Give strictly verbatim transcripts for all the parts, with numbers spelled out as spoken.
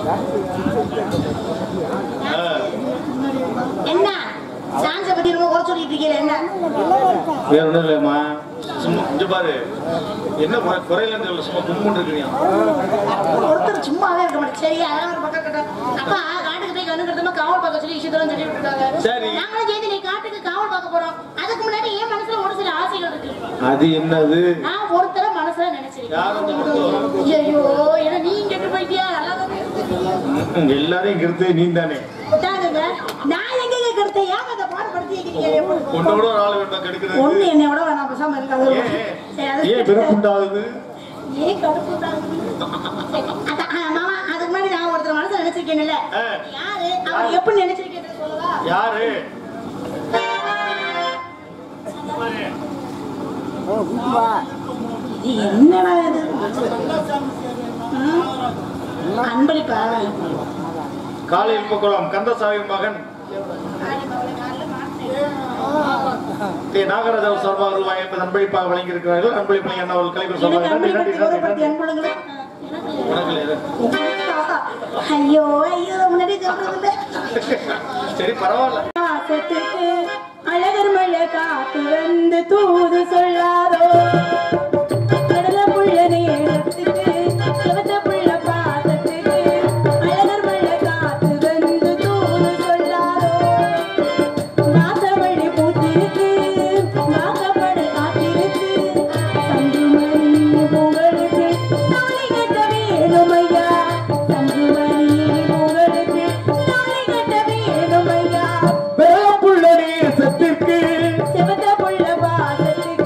என்ன சான்ஸை பத்தி ரொம்ப குறை சொல்லிட்டு இருக்கீங்க? என்ன வேற ஒண்ணும் இல்லையம்மா, சும்மா இங்க பாரு, என்ன குறையில சும்மா கும்பிட்டு இருக்கிறீங்க. ஒருத்தர் சும்மாவே இருக்க மாட்டேன். சரி, அதான் ஒரு பக்கம் கட்ட அப்பா காட்டுக்கு போய் கண்ணுக்கிறதுமா காவல் பார்க்க சொல்லி விஷயத்தெல்லாம் சொல்லி விட்டுருக்காங்க. சரி, நாங்களும் சேர்ந்து நீ காட்டுக்கு காவல் பார்க்க போறோம். அதுக்கு முன்னாடி என் மனசுல ஒரு சில ஆசைகள் இருக்கு. அது என்னது? நான் ஒருத்தர மனசுல நினைச்சிருக்கேன். ஐயோ, ஏன்னா நீ கெட்டு போயிட்டியா? எல்லாரையும் கருத்து நீ தானே. நான் எங்க கருத்தை ஏன் அதை பாடுபடுத்தி ஒன்னோட ஒரு ஆள் வேண்டாம் கெடுக்கிறது. ஒண்ணு என்னையோட வேணாம் பேசாம இருக்காது. ஏன் வெறுப்புண்டாகுது? ஏன் கடுப்பு உண்டாகுது? மாமா, அதுக்கு முன்னாடி நான் ஒருத்தர் மனசுல நினைச்சிருக்கேன்ல. யாரு? அவர் எப்படி நினைச்சிருக்கேன் சொல்லவா? யாரு? என்னடா இது? அன்பளிப்பா? காலையில் பக்குளம் கந்தசாமியின் மகன் நாகராஜ சார்பாக ரூபாய் ஐம்பது அன்பளிப்பாக வழங்கியிருக்கிறார்கள். அன்பளிப்பை அவர்கள் கலைஞர் சார்பாக. ஐயோ ஐயோ, முன்னாடி சொல்றது சரி, பரவாயில்ல. அழகர் மழை காத்து வந்து தூது சொல்லாதோ, கடல புள்ள நேரத்துக்கு சிவத்த புள்ள பாசத்துக்கு, அழகர் மழை காத்து வந்து தூது சொல்லாதோ, வாசவழி பூத்திருக்கு வாக்கப்பட காத்திருக்கு, சந்துமணி புகழுக்கு தாலி கட்ட வேணுமையா, சந்துமணி புகழுக்கு தாலி கட்ட வேணுமையா, புள்ள நேசத்திற்கு சிவத்த புள்ள பாசத்துக்கு,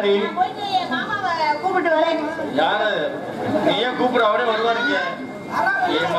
என்னடி கூப்பிட்டு வரேன். யாரு நீ ஏன் கூப்பிட அவரே வருவாருங்க ஏமா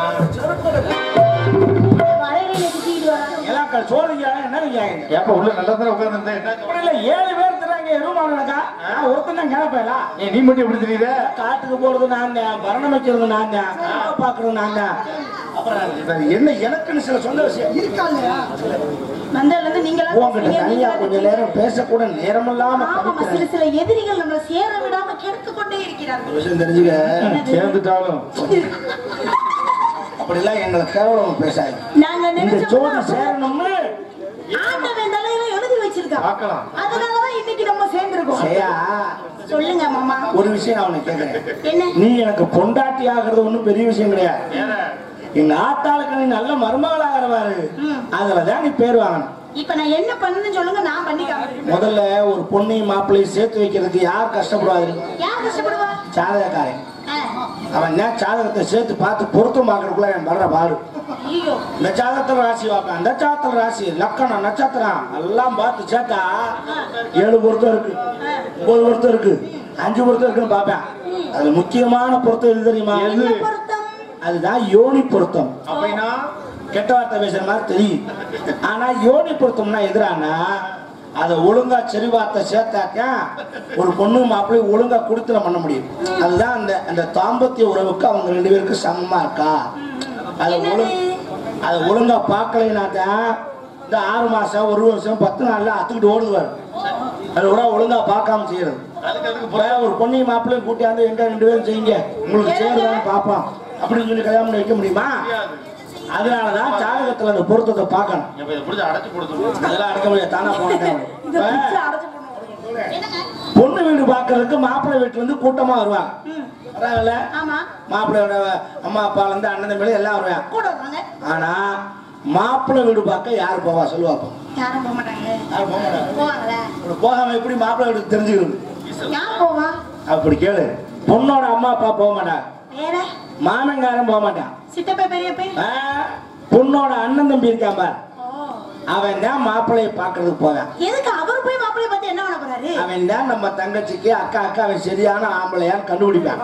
சோழிங்க என்ன ஏப்ப உள்ள நல்லா தான் உட்கார்ந்து என்ன ஏழு பேர் தராங்க ரூம் ஆனக்கா ஒருத்தன் தான் கேட்பேலா நீ மட்டும் எப்படி தெரியுத காட்டுக்கு போறது நாங்க பரணம் வைக்கிறது நாங்க பாக்குறது நாங்க அப்புறம் என்ன எனக்குன்னு சில சொந்த விஷயம் இருக்கா இல்லையா வந்ததுல இருந்து நீங்களா தனியா கொஞ்ச நேரம் பேசக்கூட நேரம் இல்லாம சில சில எதிரிகள் நம்மளை சேர விடாம கெடுத்து கொண்டே இருக்கிறார்கள். விஷயம் தெரிஞ்சுக்க சேர்ந்துட்டாலும் அப்படிலாம் எங்களை கேவலம் பேசாது. நாங்க இந்த ஜோடி சேரணும்னு ஆண்டவன் தலையில எழுதி வச்சிருக்கான். பார்க்கலாம். அதனாலதான் இன்னைக்கு நம்ம சேர்ந்திருக்கோம். சரியா? சொல்லுங்க மாமா. ஒரு விஷயம் நான் உனக்கு கேக்குறேன். என்ன? நீ எனக்கு பொண்டாட்டி ஆகிறது ஒண்ணும் பெரிய விஷயம் கிடையாது. எங்க ஆத்தாளுக்கு நீ நல்ல மருமகள் ஆகிறவாரு அதுலதான் நீ பேர் வாங்கணும். இப்ப நான் என்ன பண்ணுன்னு சொல்லுங்க, நான் பண்ணி காமிக்கிறேன். முதல்ல ஒரு பொண்ணையும் மாப்பிள்ளையும் சேர்த்து வைக்கிறதுக்கு யார் கஷ்டப்படுவாரு? யார் கஷ்டப்படுவா? ஜாதகக்காரன். அவன் என்ன ஜாதகத்தை சேர்த்து பார்த்து பொருத்தம் பார்க்கறதுக்குள்ள என் வர்ற பாரு. இந்த ஜாதகத்துல ராசி வாப்பேன், அந்த ஜாதகத்துல ராசி லக்கணம் நட்சத்திரம் எல்லாம் பார்த்து சேர்த்தா ஏழு பொருத்தம் இருக்கு, ஒன்பது பொருத்தம் இருக்கு, அஞ்சு பொருத்தம் இருக்குன்னு பாப்பேன். அதுல முக்கியமான பொருத்தம் எது தெரியுமா? அதுதான் யோனி பொருத்தம். அப்படின்னா கெட்ட வார்த்தை பேசுற மாதிரி தெரியும். ஆனா யோனி பொருத்தம்னா எதிரானா அதை ஒழுங்கா சரி வார்த்தை சேர்த்தாக்க ஒரு பொண்ணு மாப்பிள்ளை ஒழுங்கா குடுத்தன பண்ண முடியும். அதுதான் அந்த அந்த தாம்பத்திய உறவுக்கு அவங்க ரெண்டு பேருக்கு சமமா இருக்கா. அதை ஒழுங்கு அதை ஒழுங்கா பார்க்கலைனாதான் இந்த ஆறு மாசம் ஒரு வருஷம் பத்து நாள்ல அத்துக்கிட்டு ஓடுவார். அது கூட ஒழுங்கா பார்க்காம செய்யறது. ஒரு பொண்ணையும் மாப்பிள்ளையும் கூட்டியாந்து எங்க ரெண்டு பேரும் செய்யுங்க உங்களுக்கு செய்யறதான்னு பார்ப்போம் அப்படின்னு சொல்லி கல்யாணம் பண்ணி வைக்க முடியுமா? அதனாலதான் ஜாதகத்துல அந்த பொருத்தத்தை பார்க்கணும். அதெல்லாம் அடக்க முடியாது, தானா போன பொண்ணு வீடு பாக்குறதுக்கு மாப்பிள்ளை வீட்டுல இருந்து கூட்டமா வருவாங்க. மாப்பிள்ளையோட அம்மா அப்பால இருந்து அண்ணன் தம்பி எல்லாம் வருவாங்க. ஆனா மாப்பிள்ளை வீடு பார்க்க யாரு போவா சொல்லுவாப்போம்? போகாம எப்படி மாப்பிள்ளை வீடு தெரிஞ்சுக்கிறது? அப்படி கேளு. பொண்ணோட அம்மா அப்பா போக மாட்டாங்க, மாமங்காரன் போக மாட்டான், பொண்ணோட அண்ணன் தம்பி இருக்காம அவன் தான் மாப்பிள்ளைய பாக்குறதுக்கு போவான். அவன் தான் நம்ம தங்கச்சிக்கு அக்கா அக்கா அவன் சரியான ஆம்பளையான்னு கண்டுபிடிப்பான்.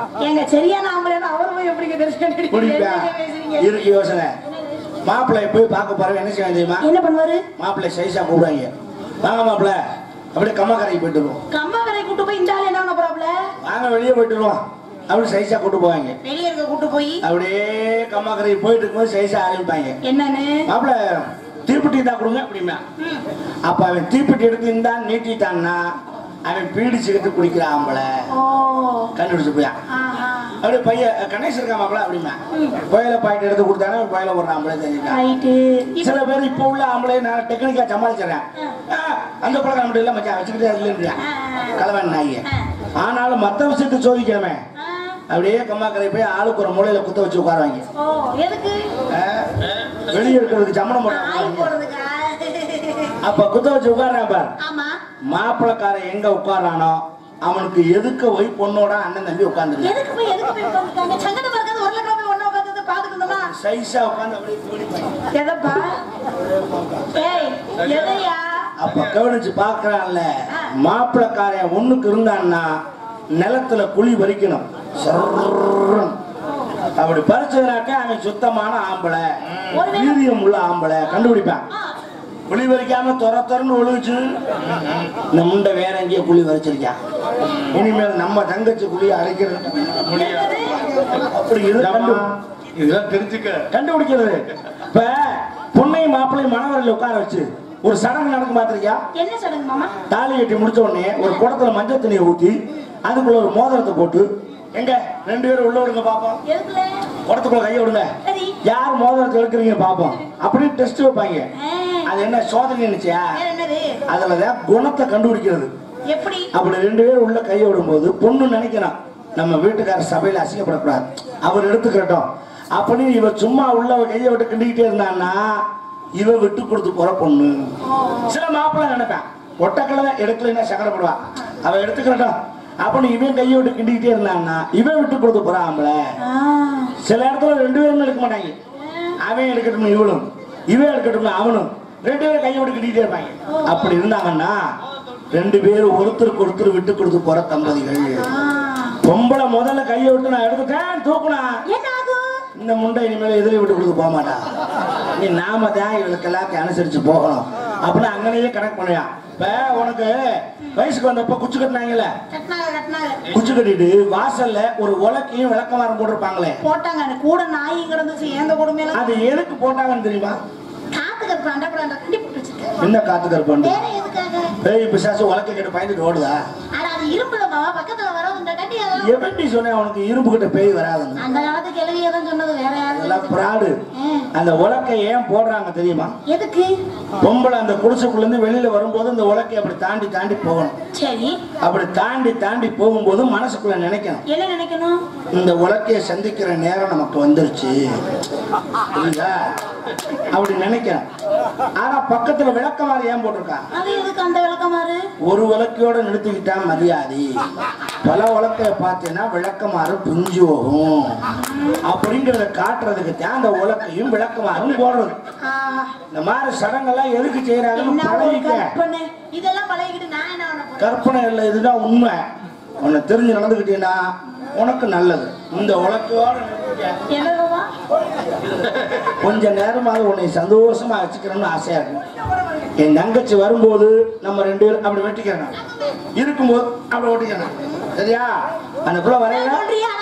இருக்கு யோசனை. மாப்பிள்ளைய போய் பார்க்க போறவன் என்ன செய்வான் தெரியுமா? என்ன பண்ணுவாரு? மாப்பிள்ளை சைஸா கூப்பிடுவாங்க, வாங்க மாப்பிள்ளை அப்படியே கம்மக்கரைக்கு போயிட்டு வருவோம். கம்மக்கரை கூட்டு போய் இந்த ஆள் என்ன ப்ராப்ளம்? வாங்க வெளியே போயிட்டு வருவோம் அப்படி சைஸா கூட்டு போவாங்க. வெளியே இருக்க கூட்டு போய் அப்படியே கம்மக்கரைக்கு போயிட்டு இருக்கும்போது சைஸா ஆரம்பிப்பாங்க. என்னன்னு? மாப்பிள்ளை தீப்பெட்டி தான் கொடுங்க அப்படின்னா அப்ப அவன் தீப்பெட்டி எடுத்து இருந்தா நீட்டிட்டான்னா அவன் பீடி சிகரெட்டு குடிக்கிற ஆம்பளை கண்டுபிடிச்சு போயா. அப்படியே பையன் கணேஷ் இருக்கா மாப்பிள்ள அப்படின்னா புயல பாயிண்ட் எடுத்து கொடுத்தானே புயல ஒரு ஆம்பளை தெரிஞ்சுட்டான். சில பேர் இப்ப உள்ள ஆம்பளை நான் டெக்னிக்கா சமாளிச்சிடறேன், அந்த பழக்கம் அப்படி இல்ல மச்சான் வச்சுக்கிட்டே கலவன் நாய. ஆனாலும் மத்த விஷயத்தை சோதிக்கிறமே அப்படியே கம்மாக்கரை போய் ஆளுக்கு ஒரு மூலையில குத்த வச்சு உட்காருவாங்க. வெளியே இருக்கிறதுக்கு சமணம் போடுறாங்க. அப்ப குத்த வச்சு உட்கார்றான் பாரு. மாப்பிளக்காரன் எங்க உட்காரானோ அவனுக்கு எதுக்கு போய் பொண்ணோட அண்ணன் தம்பி உட்கார்ந்து சைஸா உட்கார்ந்து அப்ப கவனிச்சு பாக்குறான்ல. மாப்பிளக்காரன் ஒண்ணுக்கு இருந்தான்னா நிலத்துல குழி பறிக்கணும். அப்படி பறிச்சதுனாக்க அவன் சுத்தமான ஆம்பளை, வீரியம் உள்ள ஆம்பளை கண்டுபிடிப்பான். குழி வரைக்காம துற துறன்னு ஒழுகுச்சு இந்த முண்டை வேற எங்கேயோ குழி வரைச்சிருக்கான். இனிமேல் நம்ம தங்கச்சி குழியை அரைக்கிறது அப்படி இதெல்லாம் தெரிஞ்சுக்க கண்டுபிடிக்கிறது. இப்ப பொண்ணையும் மாப்பிள்ளையும் மணவரையில் உட்கார வச்சு ஒரு சடங்கு நடக்கும் பாத்திருக்கியா? என்ன சடங்கு மாமா? தாலி கட்டி முடிச்ச உடனே ஒரு குடத்துல மஞ்சள் தண்ணியை ஊத்தி அதுக்குள்ள ஒரு மோதிரத்தை போட்டு எங்க ரெண்டு பேரும் உள்ள விடுங்க பாப்போம், குடத்துக்குள்ள கைய விடுங்க, யார் மோதிரத்தை எடுக்கிறீங்க பாப்போம் அப்படின்னு டெஸ்ட் வைப்பாங்க. அது என்ன சோதனை நினைச்சியா? அதுலதான் குணத்தை கண்டுபிடிக்கிறது. எப்படி? அப்படி ரெண்டு பேரும் உள்ள கைய விடும்போது பொண்ணு நினைக்கிறான் நம்ம வீட்டுக்கார சபையில அசிங்கப்படக்கூடாது, அவர் எடுத்துக்கிறட்டும் அப்படின்னு இவ சும்மா உள்ள கையை விட்டு கிண்டிக்கிட்டே இருந்தான்னா இவ விட்டு கொடுத்து போற பொண்ணு. சில மாப்பிள்ளை நினைப்பேன் ஒட்டக்கலை எடுக்கலைன்னா சங்கடப்படுவா, அவ எடுத்துக்கிறட்டும் அப்படின்னு இவன் கையை விட்டு கிண்டிக்கிட்டே இருந்தான்னா இவன் விட்டு கொடுத்து போற ஆம்பளை. சில இடத்துல ரெண்டு பேரும் எடுக்க மாட்டாங்க, அவன் எடுக்கட்டும் இவளும், இவன் எடுக்கட்டும் அவனும், ரெண்டு பேரும் கையை விட்டு கிண்டிக்கிட்டே இருப்பாங்க. அப்படி இருந்தாங்கன்னா ரெண்டு பேரும் ஒருத்தருக்கு ஒருத்தர் விட்டு கொடுத்து போற தம்பதிகள். பொம்பளை முதல்ல கையை விட்டு நான் எடுத்துட்டேன் தூக்குனா இந்த முண்டை இனிமேல் எதிரி விட்டு கொடுத்து போக மாட்டா. நீ நாம தான் இவளுக்கு எல்லாத்தையும் அனுசரிச்சு போகணும் அப்படின்னு அங்கனையே கனெக்ட் பண்ணுவான். இப்ப உனக்கு வயசுக்கு வந்தப்ப குச்சி கட்டினாங்கல்ல, குச்சி கட்டிட்டு வாசல்ல ஒரு உலக்கையும் விளக்கமாரம் போட்டிருப்பாங்களே போட்டாங்க. கூட நாய் கிடந்துச்சு ஏந்த கொடுமையில. அது எதுக்கு போட்டாங்கன்னு தெரியுமா? காத்து கருப்பு என்ன காத்து கருப்பாண்டு வேற எதுக்காக? பேய் பிசாசு உலக்க கேட்டு பயந்துட்டு ஓடுதா? ஆனா அது இரும்புல மாமா பக்கத்துல வரோம் இந்த கட்டி. எப்படி சொன்னேன் உனக்கு இரும்பு கிட்ட பேய் வராதுன்னு? அந்த காலத்து கிழவியே தான் சொன்னது, வேற யாரும் எல்லாம் பிராடு. அந்த உலக்கை ஏன் போடுறாங்க தெரியுமா? எதுக்கு? பொம்பளை அந்த குடிசைக்குள்ள இருந்து வெளியில வரும்போது அந்த உலக்கை அப்படி தாண்டி தாண்டி போகணும். சரி. அப்படி தாண்டி தாண்டி போகும்போது மனசுக்குள்ள நினைக்கணும், என்ன நினைக்கணும்? இந்த உலக்கையை சந்திக்கிற நேரம் நமக்கு வந்துருச்சு அப்படி நினைக்கணும். ஆனா பக்கத்துல விளக்கமாறு ஏன் போட்டிருக்கா? அது எதுக்கு அந்த விளக்கமாறு? ஒரு விளக்கையோட நிறுத்திக்கிட்டா மரியாதை. பல விளக்கைய பார்த்தீங்கன்னா விளக்கமாறு பிஞ்சு போகும் அப்படிங்கறத காட்டுறதுக்கு தான் அந்த உலக்கையும் விளக்கமாறும் போடுறது. இந்த மாதிரி சடங்கெல்லாம் எதுக்கு செய்யறாங்கன்னு பழகிக்க. இதெல்லாம் பழகிட்டு நான் என்ன பண்ண? கற்பனை இல்லை, இதுதான் உண்மை. உன்னை தெரிஞ்சு நடந்துக்கிட்டீங்கன்னா உனக்கு நல்லது. இந்த உலக்கையோட கொஞ்ச நேரமாக உன்னை சந்தோஷமா வச்சுக்கிறோம்னு ஆசையா இருக்கு. என் தங்கச்சி வரும்போது நம்ம ரெண்டு பேரும் அப்படி வெட்டிக்கிறோம், இருக்கும்போது அப்படி ஓட்டிக்கிறோம். சரியா? அந்த பிள்ளை வரையா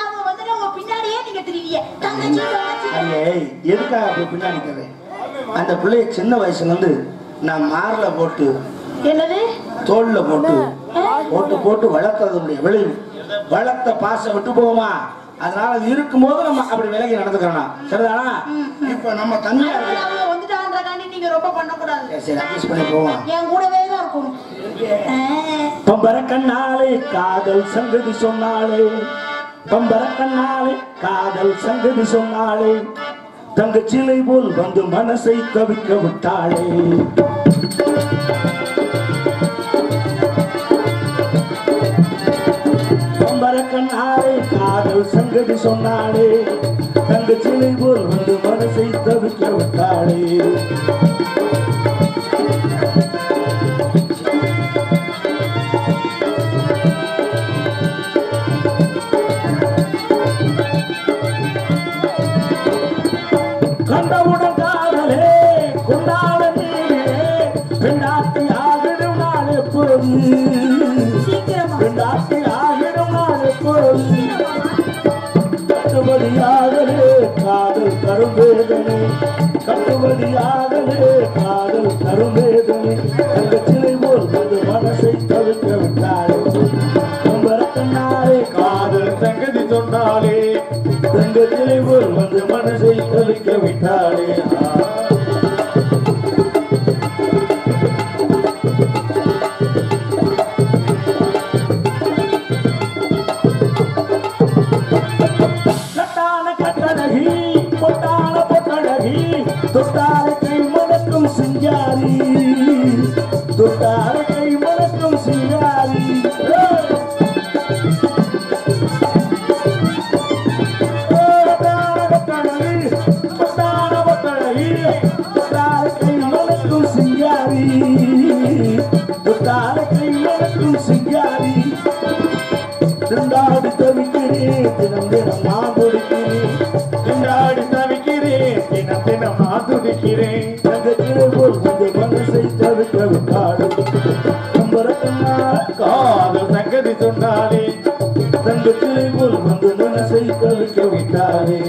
எதுக்காக அப்படி பின்னாடி? அந்த பிள்ளைய சின்ன வயசுல இருந்து நான் மார்ல போட்டு என்னது தோல்ல போட்டு போட்டு போட்டு வளர்த்ததுடைய விளைவு. வளர்த்த பாசம் விட்டு போகுமா? அதனால அது இருக்கும்போது நம்ம அப்படி விலகி நடந்துக்கிறோம். சரிதானா? இப்ப நம்ம தனியா வந்துட்டான்றகாண்டி நீங்க ரொம்ப பண்ண கூடாது. சரி, அட்ஜஸ்ட் பண்ணி போவோம். என் கூடவே தான் இருக்கணும். பம்பர கண்ணாலே காதல் சங்கதி சொன்னாலே, பம்பர கண்ணாலே காதல் சங்கதி சொன்னாலே, தங்கச்சிலை போல் வந்து மனசை தவிக்க விட்டாளே. கண்ணாலே காதல் சங்கதி சொன்னாலே, தங்கச்சிலை போல் வந்து மனசை தவிக்க விட்டாளே. கண்டவுடன் காதலே கொண்டாட நீரே, பெண்ணாட்டி ஆகிடும் நாள் எப்போது, பெண்ணாட்டி ஆகிடும் நாள் எப்போது. கட்டுபடியாகலே காதல் தரும் வேதனை, கட்டுபடியாகலே காதல் தரும் வேதனை, அந்த சிலை போல் வந்து மனசை தவிக்க விட்டாளே. கண்ணாலே காதல் சங்கதி சொன்னாலே, தங்க சிலை போல் வந்து மனசை தவிக்க விட்டாளே. தொட்டார கை மணக்கும் சிங்காரி, தொட்டார கை மணக்கும் சிங்காரி. தொட்டார கை மணக்கும் சிங்காரி, தொட்டார கை மணக்கும் சிங்காரி. திண்டாடி தவிக்கிறேன் தினம் தினம் நான் கொடுக்கிறேன், திண்டாடி தவிக்கிறேன் தினம் தினம் நான் துடிக்கிறேன். தங்கச்சிலை போல் வந்து மனசை தவிக்க விட்டாடு. காதல் சங்கதி சொன்னாலே, தங்கச்சிலை போல் வந்து மனசை தவிக்க விட்டாரே.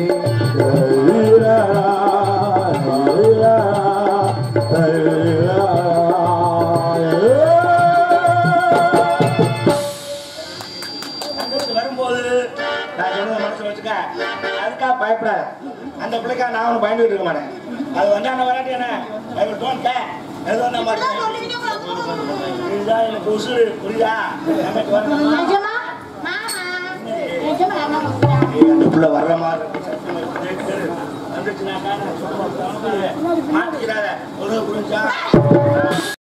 வரும்போது நான் சொன்னதை மனசு வச்சுக்க, அதுக்காக பயப்படாது. அந்த பிள்ளைக்காக நான் ஒன்றும் பயந்துட்டு இருக்க மாட்டேன். அது வந்தா என்ன வராட்டி என்ன எது வந்தா மாட்டேன். இதுதான் எனக்கு உசுறு, புரியுதா? அந்த பிள்ளை வர்ற மாதிரி வந்துச்சுனாக்கா மாட்டிக்கிறாத ஒரு புரிஞ்சா